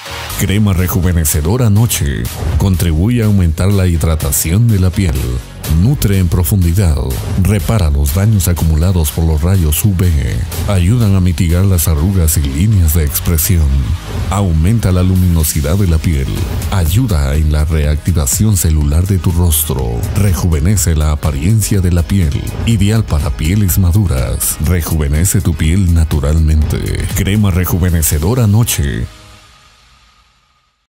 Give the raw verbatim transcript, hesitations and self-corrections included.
Crema rejuvenecedora Noche. Contribuye a aumentar la hidratación de la piel. Nutre en profundidad. Repara los daños acumulados por los rayos U V. Ayudan a mitigar las arrugas y líneas de expresión. Aumenta la luminosidad de la piel. Ayuda en la reactivación celular de tu rostro. Rejuvenece la apariencia de la piel. Ideal para pieles maduras. Rejuvenece tu piel naturalmente. Crema rejuvenecedora Noche.